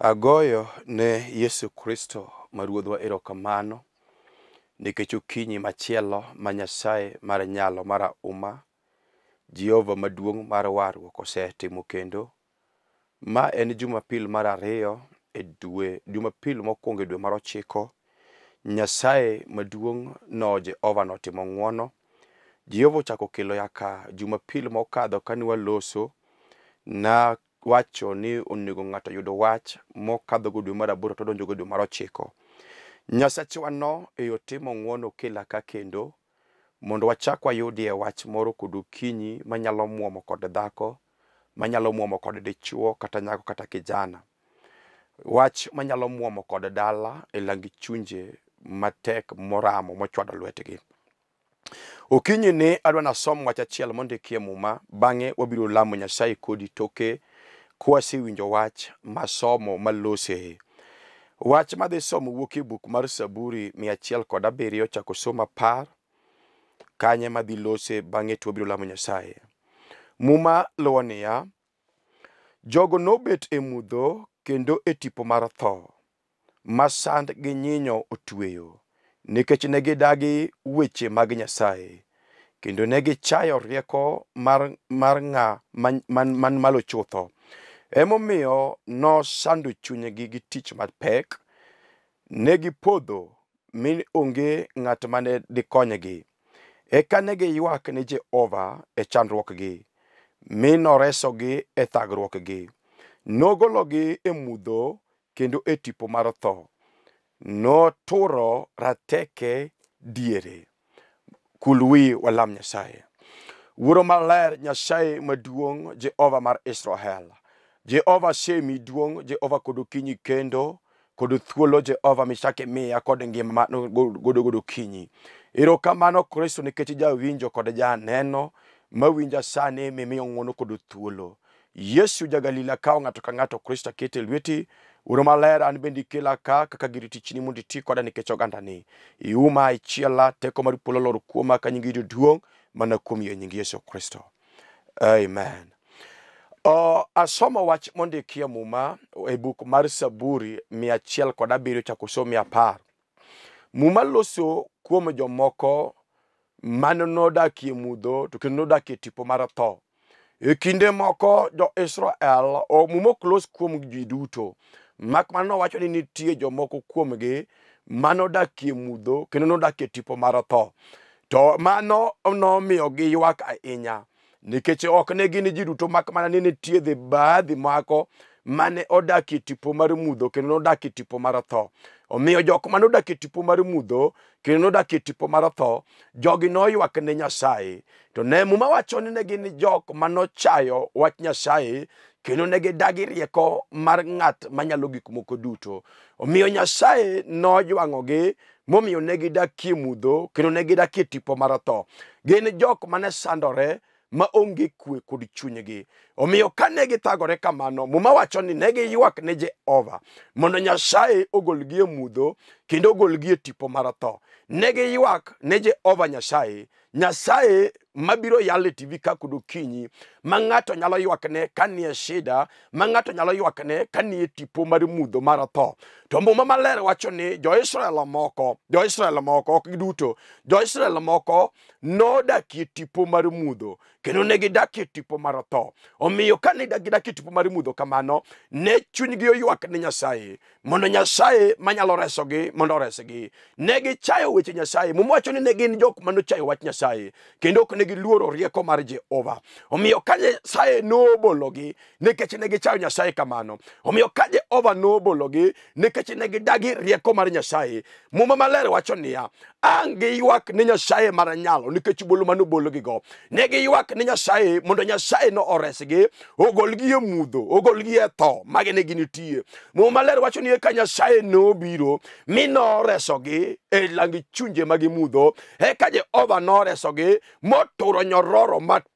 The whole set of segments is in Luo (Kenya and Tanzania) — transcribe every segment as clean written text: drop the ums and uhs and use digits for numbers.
Agoyo ne Yesu Kristo maruodhwa erokamano nikech okinyi machielo ma Nyasaye mar nyalo mar uma Jehova maduong' mar warruok osetimo kendo. Ma en Jumapil mar ariyo e dwe, Jumapil mokwongo e dwe mar 9. Nyasaye maduong' Jehova notimo ng'wono. Jehova ochako kelo yaka Jumapil mokadho kani waloso na wacho ni onego ng'ato yudo wach mokadho go dwe mar 8 to donjo go dwe mar 9. Nyasachwa no otimo ng'wono kila ka kendo mondo wachak wayudie wach moro kod okinyi manyalo muomo kod dhako, manyalo muomo kod dichuo kata nyako kata kijana. Wach manyalo muomo kod dala e langi chunje matek moramo mochwado lwetgi. Okinyi ni adwa nasom wach achiel mondikie muma, bang'e wabiro lamo Nyasaye kodi toke kwasewinjo wach masomo malose. Wach madhi somo wuok e buk mar Saburi 107 chako somo 10 kanye madhi lose bang'e to wabiro lamo Nyasaye. Muma luwo niya: jogo nobet e mudho kendo e tipo mar tho, ma sand gi nyinyo otweyo, nikech ne gidagi weche mag Nyasaye, kendo ne gichayo rieko mar ng'a man malo chutho. Emomiyo no sando chunygi gi tich mapek, ne gipodho mi onge ng'at mane dikonygi. Eka ne giywak ne Jehova e chandruokgi, mi noresogi e thagruokgi. Nogologi e mudho kendo e tipo mar tho, noturo rateke diere. Kul wi walam Nyasaye. Wuoro maler, Nyasaye maduong', Jehova mar Israel. Jehova semi duong', Jehova kod okinyi kendo, kod thuolo Jehova michake miya kod ngima godo kinyi. Erokamano Kristo nikech jawinjo kod janeno mawinja sani mimiyo ng'wono kod thuolo. Yesu ja-Galila kawo ng'ato ka ng'ato Kristo kete lweti. Wuoro maler, an bende ikela ka kaka gir tichni mondo iti koda nikech ogandani. Iuma ichiela, teko mar polo lor kuoma ka nyingi duong' mana kuom nying Yesu Kristo. Amen. Asomo wach mondikie muma e buk mar Saburi 107 chako somo 10. Muma loso kuom jomoko mane nodakie mudho to kendo nodakie tipo mar tho. E kinde moko jo-Israel muma ok los kuom ji duto, mak mana nowacho ni nitie jomoko kuomgi manodakie mudho kendo nodakie tipo mar tho. To mano nomiyo giywak ahinya, nikech ok ne gin ji duto, mak mana ni nitie baadhi mako mane odakie tipo mar mudho kendo nodakie tipo mar tho. Omiyo jok mane odakie tipo mar mudho kendo nodakie tipo mar tho, jogi noywak ne Nyasaye. To ne muma wacho ni ne gin jok manochayo wach Nyasaye kendo ne gidagi rieko mar ng'at manyalo gik moko duto. Omiyo Nyasaye nojwang'ogi momiyo ne gidakie mudho kendo ne gidakie tipo mar tho. Gin jok mane sandore ma onge kwe kod chunygi. Omiyo kane githagore kamano, muma wacho ni ne giywak ne Jehova mondo Nyasaye ogolgi e mudho kendo ogolgi e tipo mar tho. Ne giywak ne Jehova Nyasaye, Nyasaye mabiro yalo e TV ka kod okinyi, ma ng'ato nyalo ywakne kanie shida, ma ng'ato nyalo ywakne kanie tipo mar mudho mar tho. To muma maler wacho ni jo-Israel moko ok giduto, jo-Israel moko nodakie tipo mar mudho kendo ne gidakie tipo mar tho. Omiyo kane gidakie tipo mar mudho kamano, ne chunygi oywak ne Nyasaye mondo Nyasaye manyalo resogi mondo resgi. Ne gichayo weche Nyasaye. Muma wacho ni ne gin jok manochayo wach Nyasaye kendo ok ne giluoro rieko mar Jehova. Omiyo ka Nyasaye nobologi nikech ne gichayo Nyasaye kamano, omiyo ka Jehova nobologi nikech ne gidagi rieko mar Nyasaye, muma maler wacho niya: ang giywak ne Nyasaye mar nyalo nikech bolo manobologi go. Ne giywak ne Nyasaye mondo Nyasaye no oresgi, ogolgi e mudho, ogolgi e tho mage ne ginitie. Muma maler wacho ni ka Nyasaye nobiro mi noresogi e langi chunje mag mudho, eka Jehova noresogi moturo nyororo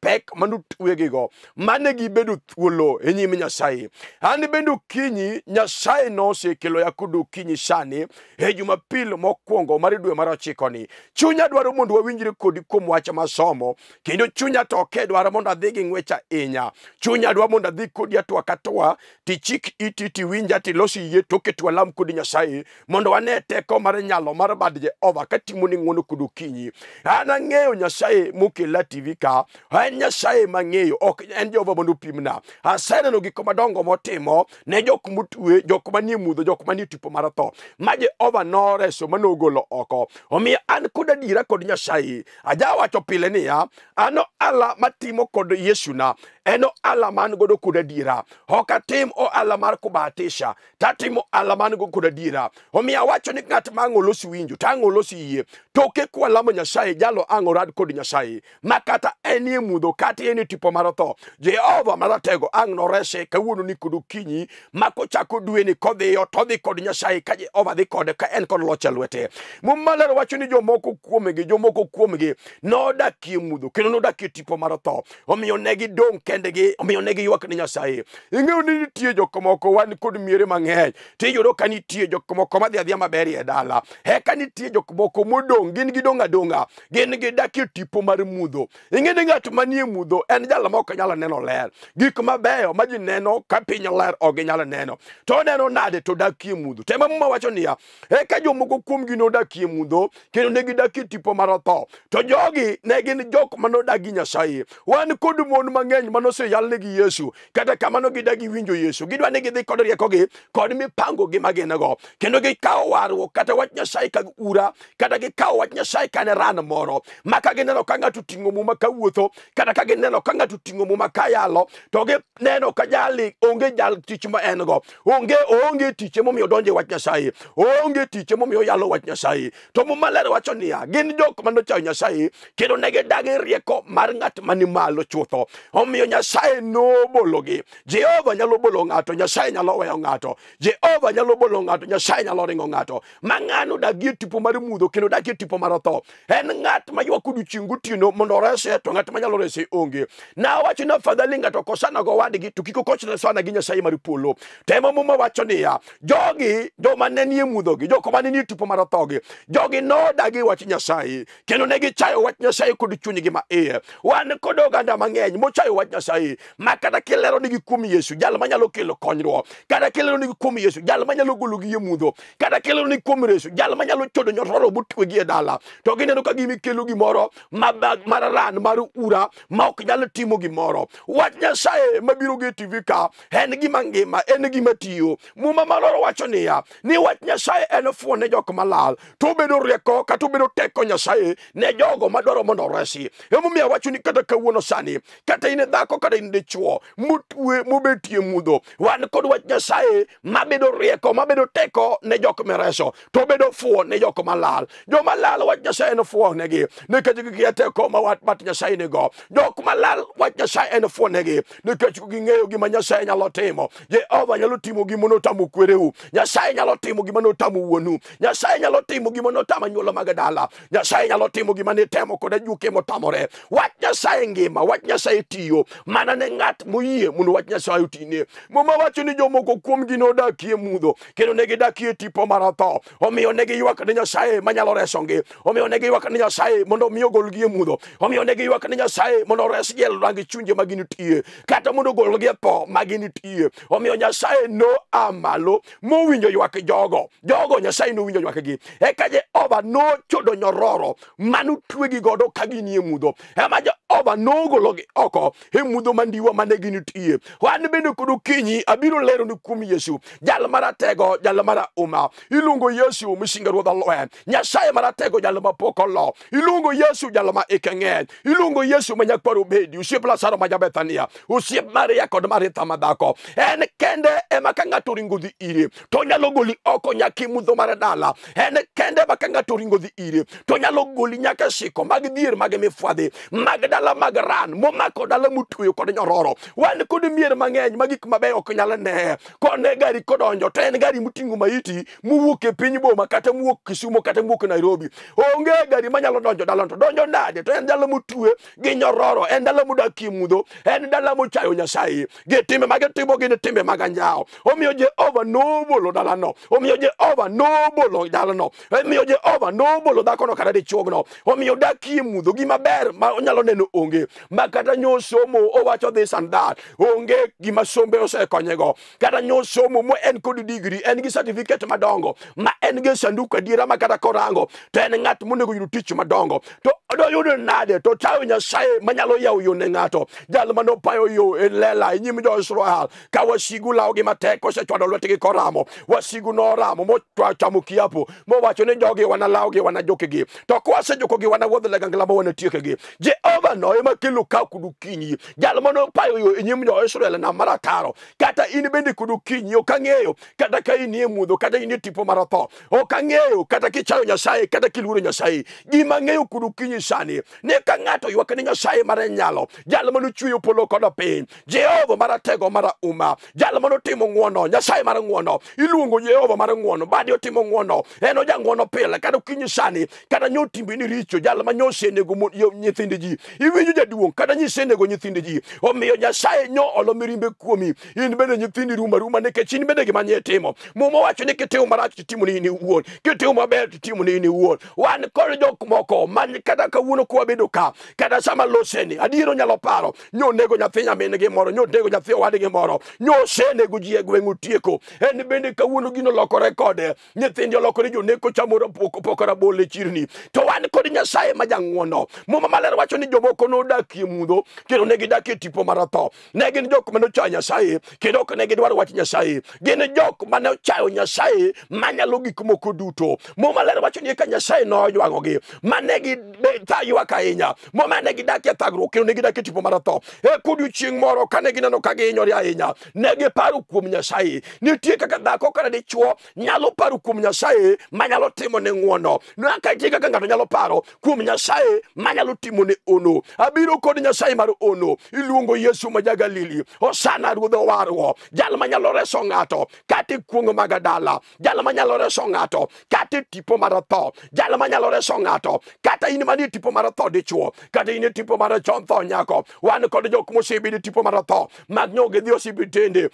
pek manutwegigo mane gibedo thuolo e nyim Nyasaye. An bendo kinyi Nyasaye nosekelo ya kudu kinyi sani e Jumapil mokwongo mar dwe mar 9 ni. Chunya dwaro mondo wawinjre kodi kuom wach masomo, kendo chunya to ke dwaro mondo adhi gi ng'wecha inya. Chunya dwaro mondo adhi kodi atwa katwa tichik iti tiwinja tilosi yie toke twalam kodi Nyasaye mondo wane teko mar nyalo mar bad Jehova katimo ni ng'wono kudu kinyi. An ang'eyo Nyasaye mokela TV ka, en Nyasaye mang'eyo, ok en Jehova mondo pimna. Aseneno gik madongo motimo ne jok mutwe, jok manie mudho, jok manie tipo mar tho, ma Jehova noreso manogolo oko. Omiyo an kod adiera kod Nyasaye. Ajawacho pile niya, ano ala matimo kod Yesuna, eno ala man godo kod adiera. Ok atim ala mar kubahatisha, tatimo ala man godo kod adiera. Omiyo awacho ni ng'at ma ang'olosi winjo, ta ang'olosi yie, toke kwalamo Nyasaye, jalo ang'orad kod Nyasaye, makata enie mudho, kata enie tipo mar tho, Jehova maratego ang' norese kawuono ni kudu kinyi, makochako dwe ni kodhiyo, todhi kod Nyasaye ka Jehova dhi kode ka en kod loch e lwete. Mumaler wacho ni jomoko kuomgi nodakie mudho, kendo nodakie tipo mar tho, omiyo negi dong' kendegi, omiyo negi ywak ni Nyasaye. Ing'eyo ni nitie jok moko, wan kod miere mang'eny, tiyudo ka nitie jok moko madhi adhiya maber e dala, eka nitie jok moko modong', gin gidong' adong'a, gin gidakie tipo mar mudho. Ing'e ni ng'at manie mudho en jal ma ok nyalo neno ler. Gik mabeyo ma ji neno ka piny ler ok ginyalo neno, to neno nade to dakie mudho. Tema muma wacho niya, eka jomoko kuomgi nodakie mudho, kendo ne gidakie tipo mar tho, to jogi ne gin jok manodagi Nyasaye. Wan kod mon mang'eny manoseyalnegi Yesu, kata kamano gidagi winjo Yesu, gidwa ni gidhi kod riekogi kod mipango gi magingo, kendo gikawo warruok kata wach Nyasaye ka ura, kata gikawo wach Nyasaye ka ne ran moro, maka gineno ka ng'ato ting'o muma ka wuotho, kata ka gineno ka ng'ato ting'o muma ka yalo, to gineno ka jali onge jal tich ma en go, onge tich momiyo donje wach Nyasaye, onge tich momiyo yalo wach Nyasaye. To Muma Ler wacho niya, gin jok manochayo Nyasaye, kendo ne gidagi rieko mar ng'at mani malo chutho, omiyo Nyasaye nobologi. Jehova nyalo bolo ng'ato, Nyasaye nyalo weyo ng'ato. Jehova nyalo bolo ng'ato, Nyasaye nyalo ringo ng'ato. Ma ng'ano dagie tipo mar mudho, kendo dagie tipo mar tho, en ng'at ma ywak odiochieng' gotieno mondo rese, to ng'at manyalo rese onge. Na wacho na fadhali ng'ato kosana go wadgi, to kiko kochne sana gi Nyasaye mar polo. Tema Muma wacho niya, jogi joma ne nie mudhogi, jok mane nie tipo mar thogi, jogi nodagi wach Nyasaye, kendo ne gichayo wach Nyasaye kod chunygi ma iye. Wan kod oganda mang'eny mochayo wach Nyasaye, ma kata kilero nigi kuom Yesu, jal manyalo kelo konyruok, kata kilero nigi kuom Yesu, jal manyalo gologi e mudho, kata kilero nigi kuom Yesu, jal manyalo chodo nyororo motwegi e dala, to gineno ka gimikelo gimoro mararan mar ura ma ok nyalo timo gimoro. Wach Nyasaye mabiro gi TV ka en gima ngima, en gima tiyo. Muma Maloro wacho niya, ni wach Nyasaye en fuon ne jok malal, to bedo rieko kata bedo teko Nyasaye ne jogo madwaro mondo resi. Emomiyo wacho ni kata kawuono sani, kata in dhako kata in dichuo motwe mobetie mudho, wan kod wach Nyasaye mabedo rieko, mabedo teko ne jok mereso, to bedo fuon ne jok malal. Joma lal wach Nyasaye en fuon negi, nikech gikia teko ma wat Nyasaye nigo. Jok malal wach Nyasaye en fuon negi, nikech ging'eyo gima Nyasaye nyalo timo. Jehova nyalo timo gima notamo kwereu, Nyasaye nyalo timo gima notamo wuonu, Nyasaye nyalo timo gima notamo anyuola mag dala, Nyasaye nyalo timo gima nitemo kod ajuoke motamore. Wach Nyasaye ngima, wach Nyasaye tiyo, mana ne ng'at moyie mondo wach Nyasaye otine. Muma wacho ni jomoko kuomgi nodakie mudho, kendo ne gidakie tipo mar tho, omiyo ne giywak ne Nyasaye manyalo resogi, omiyo ne giywak ne Nyasaye mondo omiyo golgi e mudho, omiyo ne giywak ne Nyasaye mondo resgi e rangi chunje ma ginitie, kata mondo golgi e tho ma ginitie. Omiyo Nyasaye no amalo mowinjo ywak jogo Nyasaye nowinjo ywakgi, eka Jehova nochodo nyororo manotwegi godo ka ginie mudho, ema Jehova nogologi oko e mudho mandiwa mane ginitie. Wan bende kod okinyi abiro lero ni kuom Yesu, jal maratego, jal marahuma. Iluongo Yesu misinga ruodh lweny, Nyasaye maratego, jal mapok olo. Iluongo Yesu jal ma ike ng'eny, iluongo Yesu ma nyakwaro bedi, osiep Lazaro ma Bethania, osiep Maria kod Maritha madhako. En kende ema ka ng'ato ringo dhi ire to nyalo goli oko nyaka mudho mar dala. En kende ema ka ng'ato ringo dhi ire to nyalo goli nyaka siko mag dhier mag mifwadhi mag dala dala magaran momako dala mutuyo kod nyororo wan kod mier mang'eny magik mabeyo ok nyal ne kone gari kodonjo to en gari muting'o maiti muwuok e piny boma kata muwuok Kisumo kata muwuok Nairobi onge gari manyalo donjo dala to donjo nade to en dala mutue gi nyororo en dala mudakie mudho en dala mochayo Nyasaye gi timbe mage timo gin timbe mag anjawo omiyo Jehova nobolo dalano omiyo Jehova nobolo dalano omiyo Jehova nobolo dhakono kata dichuogno omiyo dakie mudho gima ber ma onyalo neno onge makata nyosomo owacho this and that onge gima sombe osekonyego kata nyosomo mo en kod degree en gi certificate madongo ma en gi sanduku adiera makata korango to en ng'at monego yudo tich madongo to odoyudo nade to chayo Nyasaye manyalo yawo yo ne ng'ato jal manopayo yo e lela nyim jo-Israel ka wasigu lawogi matek osechwado lwetgi koramo wasigu noramo mochamo kiapo mowacho ni jogi wana lawgi wana jokegi to kwasejokogi wana wuodh ligangla ma wana tiekegi Jehova no ema kelo ka kudu kinyi jal manopayo yo e nyim jo-Israel na marataro kata in bende kudu kinyi ok ang'eyo kata ka in e mudho kata in e tipo mar tho ok ang'eyo kata kichayo Nyasaye kata kiluoro Nyasaye gima ng'eyo kudu kinyi sani ne ka ng'ato ywak ni Nyasaye mar nyalo jal manochweyo polo kod piny Jehova maratego mar uma jal manotimo ng'wono Nyasaye mar ng'wono iluongo Jehova mar ng'wono badi otimo ng'wono en oja ng'wono pile kata kinyi sani kata nyotimbe ni richo jal manyosenego nyithinde ji iwinjo jaduong kata nyisenego nyithinde ji omiyo Nyasaye nyo olo mirimbe kuomi in bende nyithindi ruma nikech in bende gima nye timo mumo wacho ni kitimo marach titimo ni in iwuon kitimo maber titimo ni in iwuon wan kod jok moko man kata kawuono kwa bedo ka kata sama loseni adiero nyalo paro nyo nego nyathi nyamin gi moro nyo nego nyathi owadgi moro nyo senego ji e gweng'u tieko en bende kawuono gino lokore kode nyithindi olokore joneko chamoro pokora bole chirni to wan kod Nyasaye ma jang'wono muma maler wacho ni jomoko nodakie mudho kendo ne gidakie tipo mar tho ne gin jok manochayo Nyasaye kendo ok ne gidwaro wach Nyasaye gin jok manochayo Nyasaye manyalo gik moko duto muma maler wacho ni ka Nyasaye nojwang'ogi mane gi ywak ahinya muma ne gidakie thagruok kendo ne gidakie tipo mar tho e kodiochieng' moro kane gineno ka gihinyore ahinya ne giparo kuom Nyasaye nitie kaka dhako kata dichuo nyalo paro kuom Nyasaye manyalo timo ne ng'wono nitie kaka ng'ato nyalo paro kuom Nyasaye manyalo timo ne ono abiro kod Nyasaye mar ono iluongo Yesu ma ja-Galili osana ruodh owargo jal manyalo reso ng'ato kata kuongo mag dala jal manyalo reso ng'ato kata tipo mar tho jal manyalo reso ng'ato kata in manie tipo mar tho dichuo kata in tipo mar chon tho nyako wan kod jok mosebedo tipo mar tho mag nyoge dhi osipitende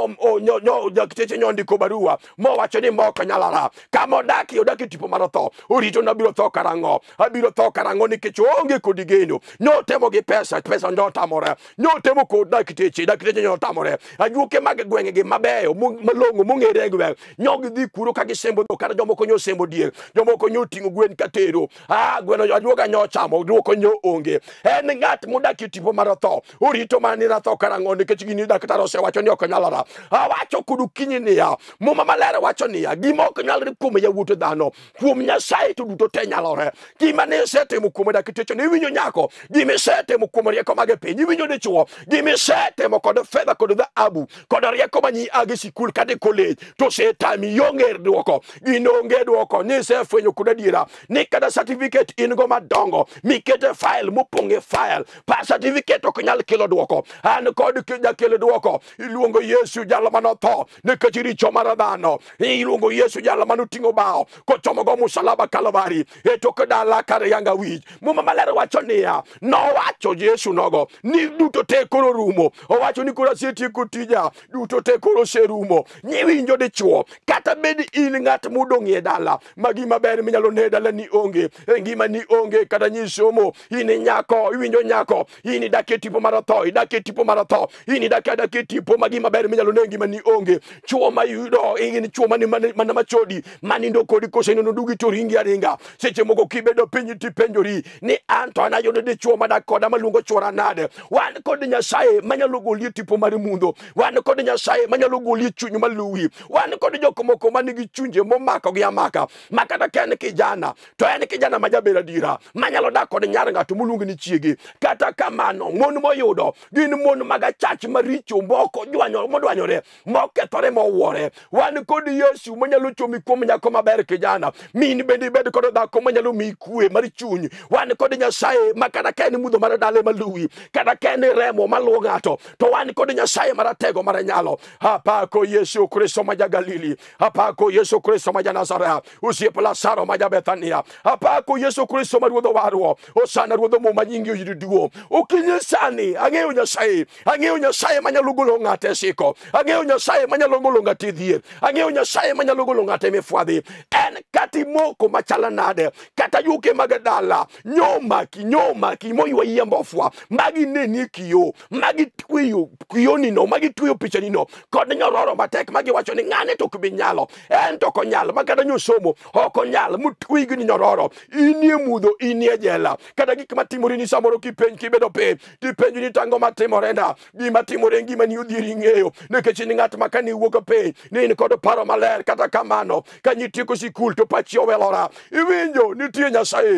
nyo dakteche nyondiko barua mowacho ni moko nyalara kama odaki tipo mar tho orito nabiro tho karang'o abiro tho karang'o nikech onge kod geno nyotemo gi pesa nyotamore nyotemo kod dakteche nyotamore ajuoke mag gweng'gi mabeyo malong'o mong'ere e gweng' nyogi dhi kuro ka gisembo dhok kata jomoko nyosembo diek jomoko nyoting'o gwen katero gweno ajuoga nyochamo duoko nyo onge en ng'at modakie tipo mar tho orito manira tho karang'o nikech gini daktari osewacho ni ok nyalora awacho kudu kinyi niya muma maler wacho niya gima ok nyalre kuom yawuot dhano kuom Nyasaye to duto te nyalore gima ne isetimo kuom dakteche iwinjo nyako gima isetimo kuom rieko mag piny iwinjo dichuo gima isetimo kod fedha kod dhahabu kod rieko manyi agi sikul kata college to setami yong'er duoko gino onge duoko nisefwenyo kod adiera ni kada certificate in go madongo mikete file mopong'e file pa certificate ok nyal kelo duoko an kod jakelo duoko iluongo Yesu jalo manotho nikech richo mar dhano iluongo Yesu jalo manoting'o bao kochomogo musalaba Kalvari e tok dala kar yanga wich muma maler wacho niya nowacho Yesu nogo ni duto te koro rumo owacho ni koro asetieko tija duto te koro serumo nyiwinjo dichuo kata bed in ng'at modong' e dala magima ber minyalo ne dala ni onge ngima ni onge kata nyisomo in nyako iwinjo nyako in dakie tipo mar tho idakie tipo mar tho in dakie tipo magima ber minyalo ne ngima ni onge chuo mayudo in chuo mana machodi manindo kodi koseno dugi to ringi aringa seche moko kibedo piny tipenjori ni anto anayudo dichuo madak koda maluongo chwora nade wan kod Nyasaye manyalo goli tipo mar mundo wan kod Nyasaye manyalo goli chuny maluwi wan kod jok moko manigi chunje momako gi amaka makata ken kijana to en kijana ma jaber adira manyalo dak kod nyar ng'ato moluongo ni chiege kata kamano mon moyudo gin mon maga chach maricho moko modwanyore mokethore mowuore wan kod Yesu manyalo chomi kuom nyako maber kijana min bende bed kod dhako manyalo mi kwe mar chuny wan kod Nyasaye makata ken mudho mar dale maluwi, kata ken remo maluwo ng'ato, to wan kod Nyasaye maratego mar nyalo. Apako Yesu Kristo ma Galili, apako Yesu Kristo ma Nazareth, osiep Lazaro ma Bethania, apako Yesu Kristo ma ruodho warwo, osana ruodho mo manyingi oyudi duo. Okinyi sani ang'eyo Nyasaye manyalo golo ng'ate siko, ang'eyo Nyasaye manyalo golo ng'ate dhier, ang'eyo Nyasaye manyalo golo ng'ate mifwadhi. En kati moko machala nade, kata yuke magadala, nyomaki moywa yiembofwa, magi neni kiyo, magi twiyo kiyoni no, magi twiyo pichani no, kod nyororo matek magi wacho ni ng'ane to kubinyalo, en to konyal, makata nyosomo, okonyal, mutwigi ni nyororo, inie mudho, inie jela, kata gik matimori ni samoro kipenj kibedo pe, tipenjo ni tango matimorenda, gima timore ngima ni udhiri ng'eyo, nekech ni ng'at makani wuoka pe, ni in kod paro maler, kata kamano, kanyitieko sikul to pachi owelora, iwinjo, nitie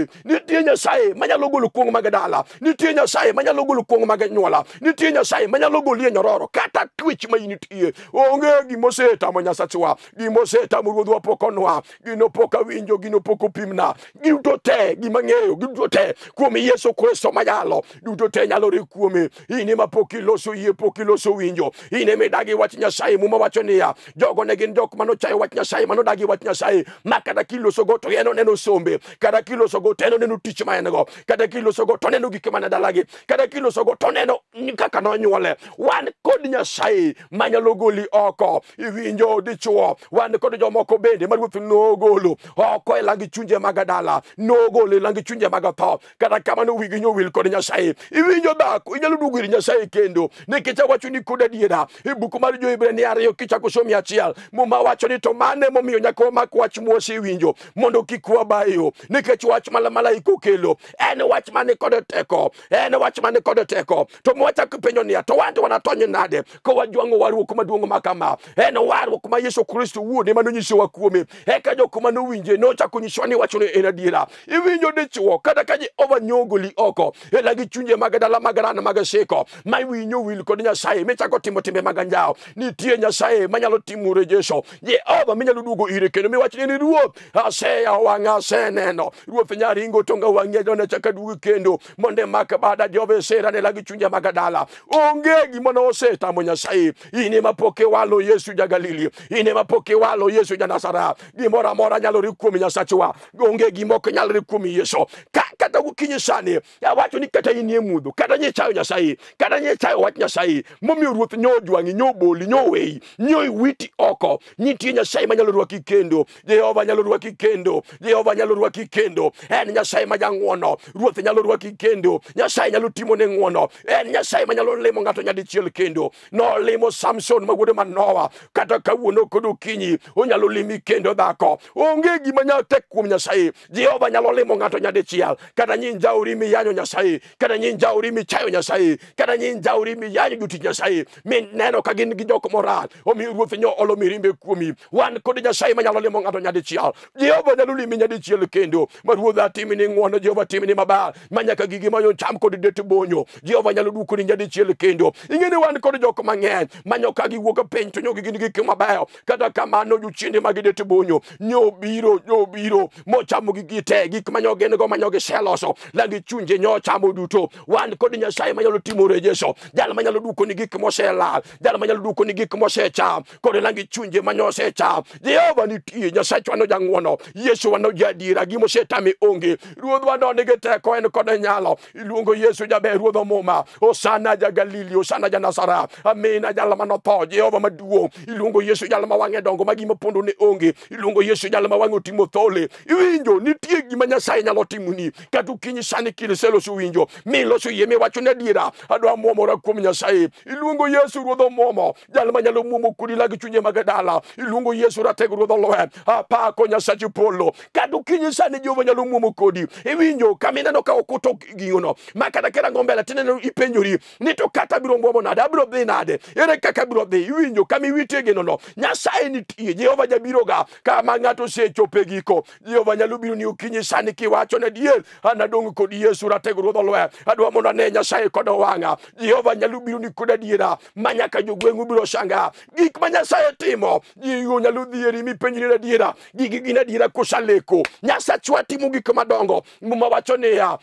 Nyasaye manyalo golo kuong magadala, nitie Nyasaye manyalo golo kuong maganyuola, nitie Nyasaye manyalo golo nyororo, kata twich ma initie, onge gimoseta Nyasachwa, gimoseta ruodhwa pokonwa, gino poka winjo, gino poko pimna, giuto te, gimang'eyo, giuto te, kuom Yesu Kristo mayalo, duto te nyalo ri kuome, ine ma pokiloso yie, pokiloso winjo, ine medagi wach Nyasaye, muma wacho niya, jogo ne gin jok manochayo wach Nyasaye, manodagi wach Nyasaye, makata kiloso go to eno neno sombe, kada kiloso go to eno neno tich ma en go, kada kiloso go to neno gik mane dalagi, kada kiloso go to neno kaka nonyuole. Wan kod Nyasaye manyalo goli oko, iwinjo dichuo, wan kod jomoko bende maruoth nogolo oko e langi chunje magadala, nogolo e langi chunje magatho, kata kamano wigi nyowil kod Nyasaye. Iwinjo dhako, inyalo duogo ir Nyasaye kendo, nikech awacho ni kod adiera, e buku mar Jo-Ibrania 2 kichako somo 1, muma wacho ni to mane momiyo nyaka wamak wach mwasewinjo, mondo kik wabayo, nikech wach malaika okelo, en wach mane kod teko, en wach mane kod teko. To mwachak penjo niya, to wande wanatony nade, ko wajwango warruok maduong' makama, en warruok ma Yesu Kristo wuode manonyisowa kuome, eka jok manowinje nochako nyisowa ni wachno en adiera. Iwinjo dichuo, kata ka Jehova nyogoli oko, e lagi chunje magadala magarana magasiko, ma winyo wil kod Nyasaye, michako timo timbe maganjao, nitie Nyasaye manyalo timo rejesho, Jehova minyalo duogo ire kendo miwachni ni ruoth, aseya wang'a aseneno, ruoth nyaringo tonga wang'e dona chaka duogo kendo, monde mak bada Jehova sera ne lagi chunje magadala. Onge gimana osetamo Nyasaye, ine mapoke walo Yesu ja Galili, ine mapoke walo Yesu ja Nazareth, gimora mora nyalo ri kuom Nyasachwa, onge gimoko nyalo ri kuom Yesu. Kata gokinyi sani, ya wacho ni kata inie mudho, kata nyechayo Nyasaye, kata nyechayo wach Nyasaye, momiyo ruoth nyojwangi, nyoboli, nyowei, nyoiwiti oko, nitie Nyasaye manyalo rwaki kendo, Jehova nyalo rwaki kendo, Jehova nyalo rwaki kendo, en Nyasaye majang'wono, ruoth nyalo rwaki kendo, Nyasaye nyalo timo ne ng'wono, en Nyasaye manyalo limo ng'ato nyadichiel kendo, no limo Samson ma wuode Manoa, kata kawuono kod okinyi, onyalo limi kendo dhako, onge gima nyalo tek kuom Nyasaye. Jehova nyalo limo ng'ato nyadichiel, kata nyin jauri miyanyo Nyasaye, kata nyin jauri michayo Nyasaye, kata nyin jauri miyanyo jotich Nyasaye, min neno ka gin gi jok moral, omiyo ruoth nyo olo mirimbe kuomi. Wan kod Nyasaye manyalo limo ng'ato nyadichiel, Jehova nyalo limi nyadichiel kendo, ma ruodha timni ng'wono, Jehova timni maber, manyaka gigi manyo cham kod det bonyo, Jehova nyalo duoko ni nyadichiel kendo. Ing'eni wan kod jok mang'eny manyo ka giwuok piny to nyogi gin gik mabeyo, kata kamano jochiende mag det bonyo nyobiro mochamo gigi te, gik manyogen go manyogi seloso, langi chunje nyochamo duto. Wan kod Nyasaye manyalo timo rejesho, jal manyalo duoko ni gik moselal, jal manyalo duoko ni gik mosecham, kod langi chunje manyosecham. Jehova nitie, Nyasachwa no jang'wono, Yesu wano jadiera, gimosetame onge, ruodhwa no nigi teko, en kod nyalo. Iluongo Yesu jaber, ruodho muma, osana ja Galili, osana ja Nazareth, amina jal manotho, Jehova maduong'. Iluongo Yesu jal ma wang'e dongo ma gima pondo ne onge, iluongo Yesu jal ma wang'e otimo thole. Iwinjo nitie gima Nyasaye nyalo timoni, kata okinyi sani kiseloso winjo, miloso yie miwacho ne adiera, adwa muomora kuom Nyasaye. Iluongo Yesu ruodho muomo, jal manyalo muomo kodi lagi chunje mag dala, iluongo Yesu ratego ruodho lwe, apako Nyasache polo, kata okinyi sani Jehova nyalo muomo kodi. Iwinjo kamineno ka okuto ging'ono, ma kata kirango mbele tineno ipenjori ni to kata biro muomo nade, abiro dhi nade, ere kaka biro dhi. Iwinjo kamiwitie genono, Nyasaye nitie, Jehova jabiroga kama ng'ato osechope giko. Jehova nyalo biro ni okinyi sani kiwacho ne dier, anadong' kod Yesu ratego ruodho lwe, adwa mondo ane Nyasaye kod wang'a. Jehova nyalo biro ni kod adiera, manyaka jogweng'u biro shanga gik ma Nyasaye timo. Gigo nyalo dhieri mipenjri adiera, gigi gin adiera kosaleko. Nyasachwa timo gik madongo, muma wacho niya, otimo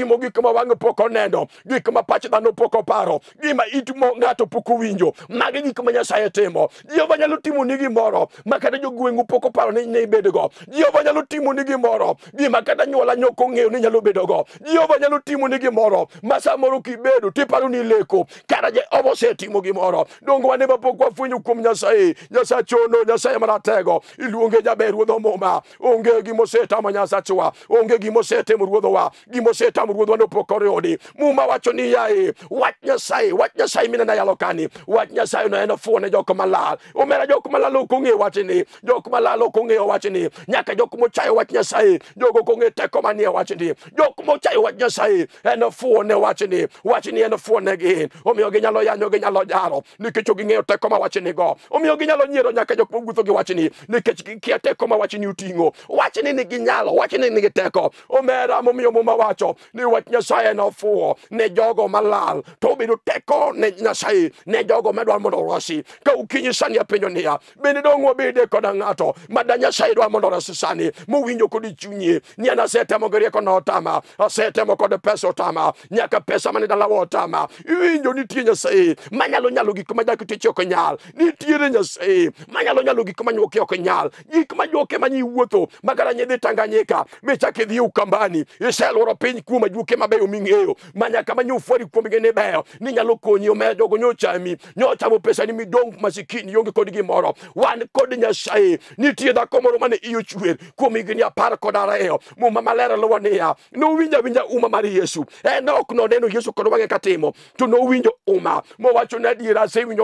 timo gik ma wang pok oneno, gik ma pach dhano pok oparo, gima it ng'ato pok owinjo. Magi gik ma Nyasaye timo. Jehova nyalo timo ni gimoro ma kata jogweng'u pok oparo ni ne ibedgo. Jehova nyalo timo ni gimoro gima kata nyuola nyok ong'eyo ni nyalo bedogo. Jehova nyalo timo ni gimoro ma samoro kibedo tiparo ni leko, kata Jehova osetimo gimoro. Dongo wane ma pok wafwenyo kuom Nyasaye. Nyasachono, Nyasaye maratego, iluonge jaber Ruodh Omoma. Onge gimosetamo Nyasachwa, onge gimosetimo Ruodhowa, gimosetamo Ruodhwa no pok oriodi. Muma wacho ni yae, wach Nyasaye minena yalo kani. Wach Nyasaye no en ofuo ne jok malal. Omera jok malal ok ong'e wachni, jok malal ok ong'eyo wachni. Nyaka jok mochayo wach Nyasaye, jogo ok ong'e teko manie wachni. Jok mochayo wach Nyasaye en ofuo ne wachni. Wachni en ofuo ne gin. Omiyo ginyalo yanyo, ginyalo jaro nikech ok ging'eyo teko ma wachni go. Omiyo ginyalo nyiero nyaka jok mogwetho gi wachni nikech gikia teko ma wachni oting'o. Wachni nigi nyalo, wachni nigi teko. Omera momiyo Muma wacho ni wach Nyasaye en ofuo ne jogo malal, to obedo teko ne Nyasaye ne jogo madwaro mondo orosi. Ka ukinyi sani apenjo niya, bende dong' wabede koda ng'ato mada Nyasaye dwaro mondo orosi sani, mowinjo kod chunye ni an asetemo gi rieko na otama, asetemo kod pesa otama, nyaka pesa mane dalawa otama. Iwinjo nitie Nyasaye manyalo gik ma dak ticho ok nyal. Nitiere Nyasaye manyalo gik ma nyuoke ok nyal. Gik ma juoke manyi wuotho magara nyedhi Tanganyika michake dhi Ukambani, iselworo piny kuom ajuoke mabeyo ming'eyo manyaka manyufwari kuom gene beyo ni nyalo konyi. Omeya jogo nyochami, nyochamo pesa ni midong masikini yonge kod gimoro. Wan kod Nyasaye. Nitie dhako moro mane iyo chwer kuom higni 12. Muma maler luwo niya, nowinja uma mar Yesu. En ok noneno Yesu kod wang'e katimo, to nowinjo uma mowacho ni adiera asewinjo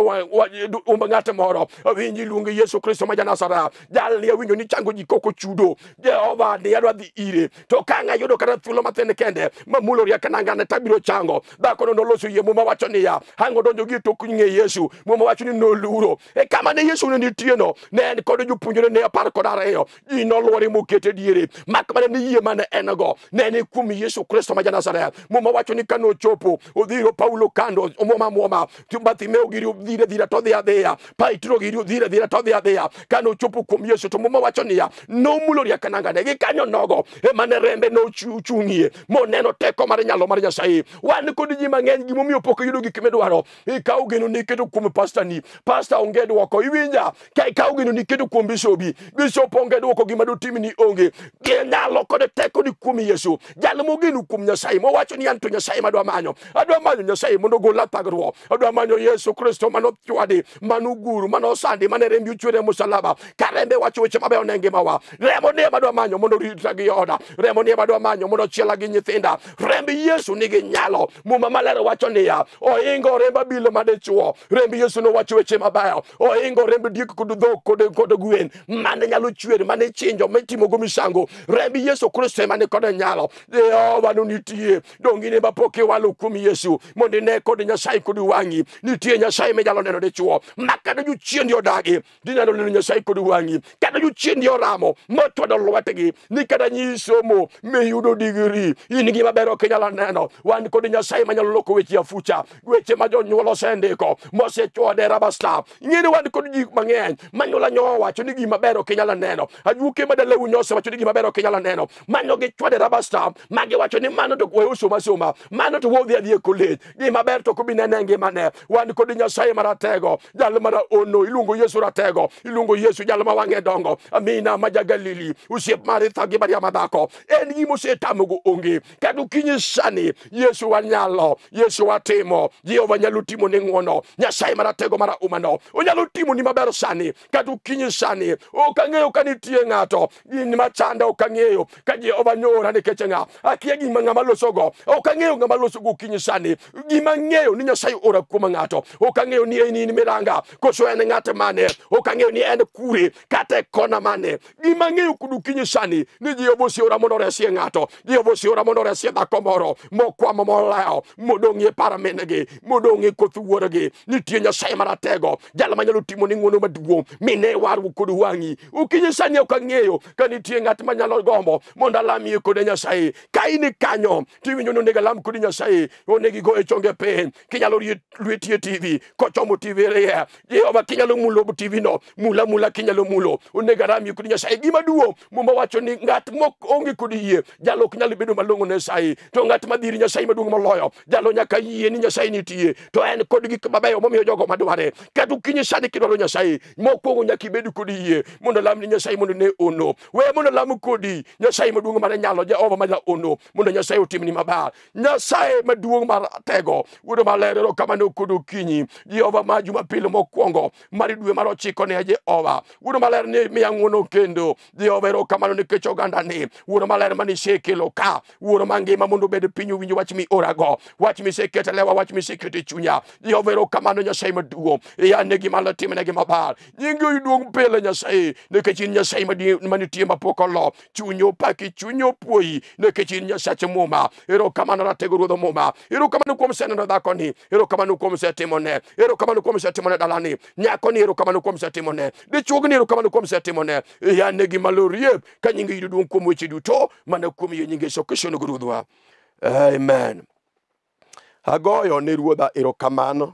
uma ng'at moro awinji iluonge Yesu Kristo ma Janazareth. Jalni awinjo ni chango ji koko chudo. Jehova ni adwa dhi ire, to ka ng'ayudo kata thuolo matin kende mamulo rieko nangane tabiro chango. Dhako no noloso yie. Muma wacho niya, hango donjo gi tok ng'e Yesu. Muma wacho ni noluro e kama ne Yesu ne nitie no, ne en kod jopuonjre ne 12. Ji noluore mokete diere mak mana ni yie mane en go ne ni kuom Yesu Kristo ma Janazareth. Muma wacho ni kano chopo odhiro Paulo kando omoma Barthimeo giri dhira to dhi adhiya, Petro giri dhira to dhi adhiya. Kano chopo kuom Yesu to Muma wacho niya, nomulo rieko nangane gi kanyo nogo emane rembe no chung'ie moneno teko mar nyalo mar Nyasaye. Wan kod ji mang'eny gimomiyo pok yudo gik midwaro. Ikaw geno ni keto kuom pastor ni, pastor onge dwoko. Iwinja, ka ikaw geno ni keto kuom bisobi, bishop onge dwoko. Gima dotimi ni onge nyalo kod teko ni kuom Yesu. Jal mogeno kuom Nyasaye mowacho ni anto Nyasaye madwa manyo Nyasaye mondo gola thagruok. Adwa manyo Yesu Kristo manochwadi, manoguru, manosandi, mane rembi ochwere musalaba. Karembe wacho weche mabeyo ne ngimawa. Remo ne madwa manyo mondo rita gi oda, remo ne madwa manyo mondo chiela gi nyithinda. Rembi Yesu nigi nyalo. Muma maler wacho niya, oingo remba bilo madichuo. Rembi Yesu no wacho weche mabeyo. Oingo rembi diek kod dhok kod gwen mane nyalo chwere, mane chinjo, metimo go misango. Rembi Yesu Kristo mane kod nyalo. Jehova no nitie. Dongine bapoke walo kuom Yesu mondo ne kod Nyasaye kod wang'i. Nitie Nyasaye menyalo neno dichuo makado juchien yodagi dinalo neno Nyasaye kod wang'i. Kada juchien yoramo motwado lwetgi ni kada nyisomo meyudo digiri in gima bero ok nyalo neno. Wan kod Nyasaye manyalo loko weche afucha, weche ma jonyuol osendiko mosechwade rabasta. Ing'eni wan kod gik mang'eny manyuola nyowa wacho ni gima bero ok nyalo neno. Ajuoke madalewu nyose wacho ni gima bero ok nyalo neno. Manyo gi chwade rabasta magi wacho ni mano to wewe soma mano to wodhi adhi e college. Gima ber to kubi nene ngimane. Wan kod Nyasaye maratego, jal mara ono, iluongo Yesu ratego, iluongo Yesu jal ma wang'e dongo. Amina ma Jagalili, usiep Maritha gi Maria madhako. En gima osetamogo onge. Kado kinyi sani Yesu wanyalo, Yesu watimo. Jehova nyalo timo ni ng'wono. Nyasaye maratego mara umano onyalo timo ni maber sani. Kado kinyi sani ok ang'eyo ka nitie ng'ato gini machanda, ok ang'eyo ka Jehova nyora nikech ng'a akia gima ng'ama losogo. Ok ang'eyo ng'ama losogo kinyi sani. Gima ng'eyo ni Nyasaye ora kuom ng'ato. Ok ang'eyo ni en miranga koso en ng'at mane. Ok ang'eyo ni en kure kata kona mane. Gima ng'eyo kudu kinyi sani ni Jehova osiora mondo resie ng'ato. Jehova osiora mondo resie dhako moro mokwamo moleo modong'ie paramenegi, modong'ie koth wuoregi. Nitie Nyasaye maratego, jal manyalo timo ni ng'wono maduong'. Mine waru kod wang'i. Ukinyi sani ok ang'eyo ka nitie ng'at manyalo gombo mondo alamie kod Nyasaye. Ka in kanyo tiwinjo ni onego alam kod Nyasaye, onego igo e chonge piny. Kinyalo lwetie TV kochomo TV rie Jehova, kinyalo mulo TV no mula kinyalo mulo. Onego alamie kod Nyasaye. Gima duong' Muma wacho ni ng'at mok onge kod yie jalo ok nyalo bedo malong'o ne sani. Nyasaye to ng'at madhiri Nyasaye maduong' moloyo jalo nyaka yie ni Nyasaye nitie to en kod gik mabeyo momiyo jogo madware kata kinyi sani kidwaro Nyasaye mokwongo nyaka ibed kod yie mondo lam ni Nyasaye mondo ne ono we mondo lam kodi Nyasaye maduong' mar nyalo Jehova ma ono mondo Nyasaye otimni maber Nyasaye maduong' mar tego wuodo maler erokamano kod okinyi Jehova ma Jumapil mokwongo mar dwe mar 9 ne Jehova wuodo maler ni miya ng'wono kendo Jehova erokamano nikech oganda ni wuodo maler manisekelo ka wuodo mangima mondo bed piny winjo wach mi orago wach misekete lewa wach misekete chunya Jehova erokamano Nyasaye maduong' ne gima timne gi maber nyingi iduong' pile Nyasaye nikech in Nyasaye manitie mapok olo chunyo paki chunyo puoyi nikech in Nyasache muma erokamano ratego ruodho muma erokamano kuom seneno dhako ni erokamano kuom setimone erokamano kuom setimone dalani nyako ni erokamano kuom setimone dichuog ni erokamano kuom setimone ne gima loriep ka nyingi iduong' kuom weche duto mana kuom yie nyingi Yesu Kristo ruodhwa amen. Agoyo ne ruodha erokamano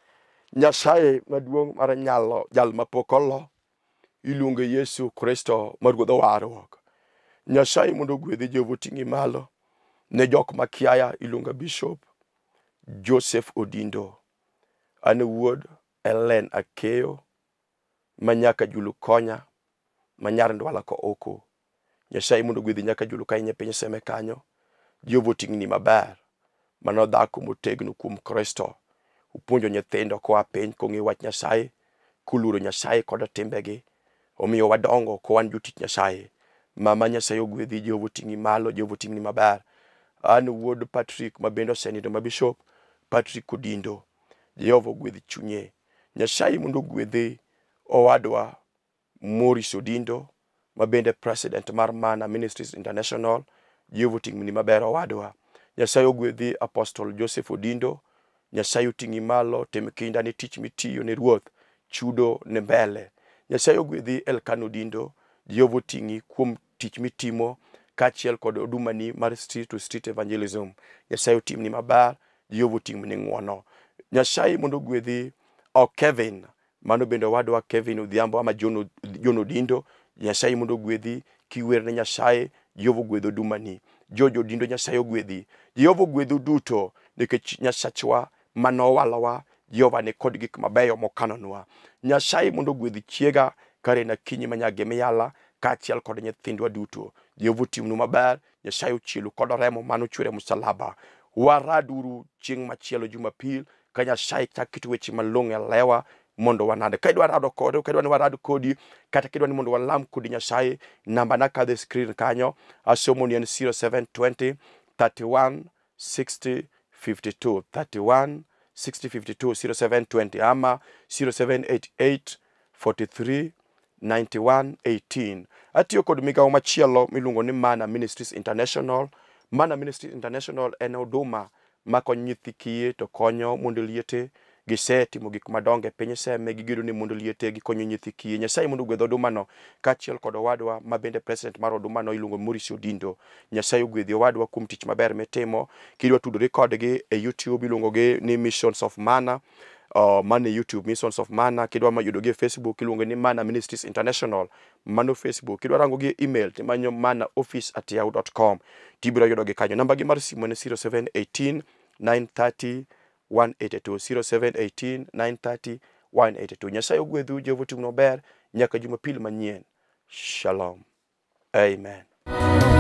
Nyasaye maduong' mar nyalo jal mapok olo iluonge Yesu Kristo ma ruodho warruok Nyasaye mondo gwedhi Jehova ting'i malo ne jok makiaya iluonga Bishop Joseph Odindo ane wuod Ellen Akeyo manyaka julu konya manyar ndwala ko oko Nyasaye mondo gwedhi nyaka julu ka inye piny seme kanyo Jehova ting'ni maber mano dhako motegno kuom Kristo upuonjo nyithindo koa piny kong'e wach Nyasaye kuluro Nyasaye kod timbegi omiyo wadongo ko wan jotich Nyasaye mama Nyasaye ogwedhi Jehova ting'i malo Jehova ting'ni maber an wuod Patrick mabendo senido ma Bishop Patrick Odindo Jehova ogwedhi chunye Nyasaye mondo ogwedhi owadwa Morris Odindo mabende president mar Manna Ministries International Jehova ting'ni maber owadwa Nyasaye ogwedhi Apostle Joseph Odindo Nyasaye oting'i malo tim kinda ni tich mitiyo ne ruoth chudo ne mbele Nyasaye ogwedhi Elkano Odindo Jehova oting'i kuom tich mitimo kachiel kod odumani mar street to street evangelism Nyasaye otimni maber Jehova otimni ng'wono Nyasaye mondo ogwedhi Kevin mano bende wadwa Kevin Odhiambo ama John Odindo Nyasaye mondo ogwedhi kiwerne Nyasaye Jehova ogwedho odumani Jojo Odindo Nyasaye ogwedhi Jehova ogwedho duto nikech Nyasachwa manowalowa Jehova ne kod gik mabeyo mokanonwa Nyasaye mondo ogwedhi chiega kare na kinyi manyage miyala kachiel kod nyithindwa duto Jehova otimnu maber Nyasaye ochielu kod remo mano chwere msalaba waraduru chieng' machielo Jumapil ka Nyasaye chakito weche malong'o lewa mondo wanade ka idwa rado kode ka idwa ni warad kodi kata kidwa ni mondo walam kodi Nyasaye namba na kadhe screen kanyo asomo ni 0720 31 60 52 31 60 52 0720 ama 0788 43 91 18 atiyo kod migawo machielo miluongo ni Manna Ministries International Manna Ministries International en oduma makonyo nyithi kiye to konyo mondo liete gisetimo gik madonge piny seme gigedo ni mondo liete gikonyo nyithi kiye Nyasaye mondo gwedho odumano kachiel kod owadwa mabende president mar odumano iluongo Morris Odindo Nyasaye ogwedhi owadwa kuom tich maber mitimo kidwa tudore kodgi e YouTube iluongogi ni MissionsOfManna mane YouTube MissionsOfManna kidwa mayudogi e Facebook iluongo ni Manna Ministries International mano Facebook kidwa rangogi email timanyo mannaoffice@yahoo.com tibiro yudogi kanyo namba gi mar simu ne 0718 930 182 0718 930 182 Nyasaye ogwedhu Jehova otimnu maber nyaka Jumapil manyien Shalom Amen.